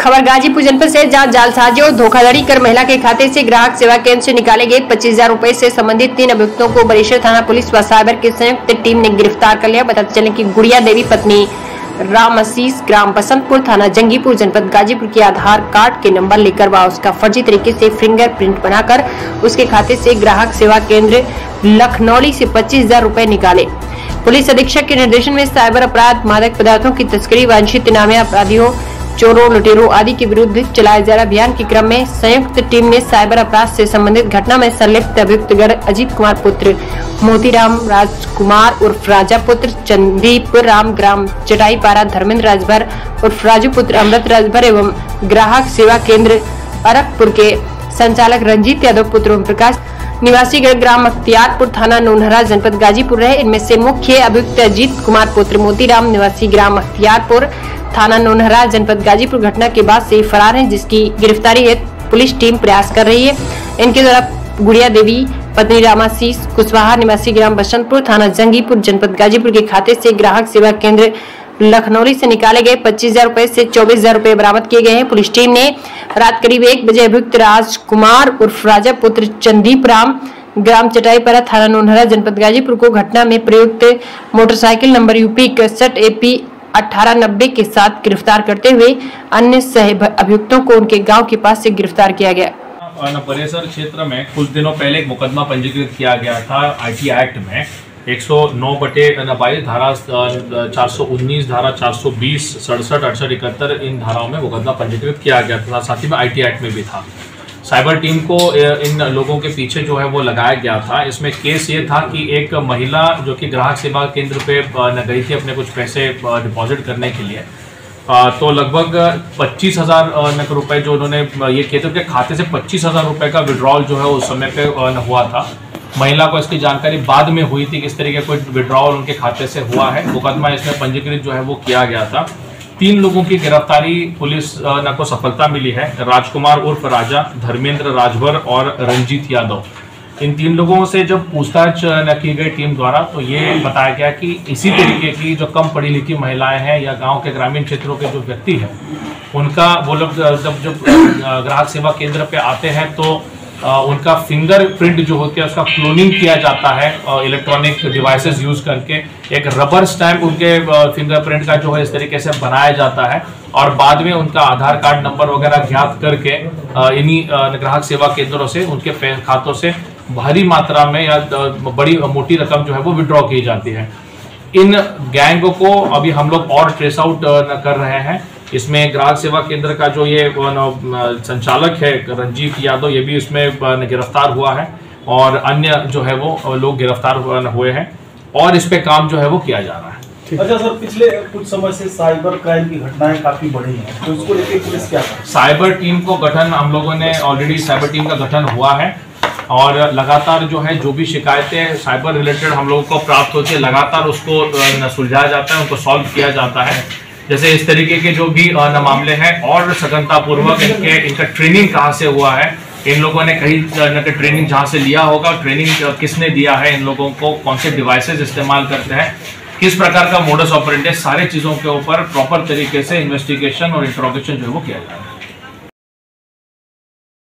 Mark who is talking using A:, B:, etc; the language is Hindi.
A: खबर गाजीपुर जनपद से, जहां जालसाजी और धोखाधड़ी कर महिला के खाते से ग्राहक सेवा केंद्र से निकाले गए 25,000 रुपए से संबंधित 3 अभियुक्तों को बरिशर थाना पुलिस व साइबर की संयुक्त टीम ने गिरफ्तार कर लिया। बताते चले कि गुड़िया देवी पत्नी राम आशीष ग्राम बसंतपुर थाना जंगीपुर जनपद गाजीपुर के आधार कार्ड के नंबर लेकर व उसका फर्जी तरीके से फिंगरप्रिंट बनाकर उसके खाते से ग्राहक सेवा केंद्र लखनौली से 25,000 रुपए निकाले। पुलिस अधीक्षक के निर्देशन में साइबर अपराध, मादक पदार्थों की तस्करी, वांछित इनामी अपराधियों, चोरों, लुटेरों आदि के विरुद्ध चलाए जा रहे अभियान के क्रम में संयुक्त टीम ने साइबर अपराध से संबंधित घटना में संलिप्त अभियुक्तगण अजीत कुमार पुत्र मोतीराम राजकुमार उर्फ राजा पुत्र चंदीप राम ग्राम चटाईपारा, धर्मेंद्र राजभर उर्फ राजू पुत्र अमृत राजभर एवं ग्राहक सेवा केंद्र अरकपुर के संचालक रंजीत यादव पुत्र ओम प्रकाश निवासी ग्राम अख्तियारपुर थाना नोनहरा जनपद गाजीपुर रहे। इनमें से मुख्य अभियुक्त अजीत कुमार पुत्र मोतीराम निवासी ग्राम अख्तियारपुर थाना नोनहरा जनपद गाजीपुर घटना के बाद से फरार हैं, जिसकी गिरफ्तारी हेतु पुलिस टीम प्रयास कर रही है। इनके द्वारा गुड़िया देवी पत्नी रामाशीष कुशवाहा निवासी ग्राम बसंतपुर थाना जंगीपुर जनपद गाजीपुर के खाते से ग्राहक सेवा केंद्र लखनौली से निकाले गए 25,000 रुपए से 24,000 रुपए बरामद किए गए हैं। पुलिस टीम ने रात करीब 1 बजे अभियुक्त राजकुमार उर्फ राजा पुत्र चंदीप राम ग्राम चटाईपारा थाना नोनहरा जनपद गाजीपुर को घटना में प्रयुक्त मोटरसाइकिल नंबर यूपी 61 AP 1890 के साथ गिरफ्तार करते हुए अन्य सह अभियुक्तों को उनके गांव के पास से गिरफ्तार किया गया।
B: परिसर क्षेत्र में कुछ दिनों पहले एक मुकदमा पंजीकृत किया गया था IT एक्ट में 109/22 धारा 419 धारा 420 67 68 71 इन धाराओं में मुकदमा पंजीकृत किया गया था। साथ ही में IT एक्ट में भी था। साइबर टीम को इन लोगों के पीछे जो है वो लगाया गया था। इसमें केस ये था कि एक महिला जो कि ग्राहक सेवा केंद्र पे गई थी अपने कुछ पैसे डिपॉजिट करने के लिए, तो लगभग 25,000 रुपए जो उन्होंने ये किए थे, उनके खाते से 25,000 रुपए का विड्रॉल जो है उस समय पे हुआ था। महिला को इसकी जानकारी बाद में हुई थी, किस तरीके कोई विड्रॉल उनके खाते से हुआ है। मुकदमा इसमें पंजीकृत जो है वो किया गया था। 3 लोगों की गिरफ्तारी पुलिस को सफलता मिली है। राजकुमार उर्फ राजा, धर्मेंद्र राजभर और रंजीत यादव। इन 3 लोगों से जब पूछताछ की गई टीम द्वारा, तो ये बताया गया कि इसी तरीके की जो कम पढ़ी लिखी महिलाएं हैं या गांव के ग्रामीण क्षेत्रों के जो व्यक्ति हैं, उनका वो लोग जब ग्राहक सेवा केंद्र पे आते हैं तो उनका फिंगरप्रिंट जो होती है उसका क्लोनिंग किया जाता है इलेक्ट्रॉनिक डिवाइसेस यूज करके। एक रबर स्टैंप उनके फिंगरप्रिंट का जो है इस तरीके से बनाया जाता है और बाद में उनका आधार कार्ड नंबर वगैरह ज्ञात करके इन्हीं ग्राहक सेवा केंद्रों से उनके खातों से भारी मात्रा में या बड़ी मोटी रकम जो है वो विड्रॉ की जाती है। इन गैंग को अभी हम लोग और ट्रेस आउट कर रहे हैं। इसमें ग्राहक सेवा केंद्र का जो ये संचालक है रंजीत यादव, ये भी इसमें गिरफ्तार हुआ है और अन्य जो है वो लोग गिरफ्तार हुए हैं और इस पे काम जो है वो किया जा रहा है।
C: अच्छा सर, पिछले कुछ समय से साइबर क्राइम की घटनाएं काफी बढ़ी हैं, तो इसको लेकर पुलिस क्या कर?
B: साइबर टीम को गठन हम लोगों ने ऑलरेडी साइबर टीम का गठन हुआ है और लगातार जो है जो भी शिकायतें साइबर रिलेटेड हम लोगों को प्राप्त होती है, लगातार उसको सुलझाया जाता है, उनको सॉल्व किया जाता है। जैसे इस तरीके के जो भी मामले हैं और सघनतापूर्वक इनका ट्रेनिंग कहाँ से हुआ है, इन लोगों ने कहीं ट्रेनिंग जहाँ से लिया होगा, ट्रेनिंग किसने दिया है, इन लोगों को कौन से डिवाइसेस इस्तेमाल करते हैं, किस प्रकार का मोडस ऑपरेंडी, सारी चीज़ों के ऊपर प्रॉपर तरीके से इन्वेस्टिगेशन और इंट्रोगेशन जो है वो किया जा रहा है।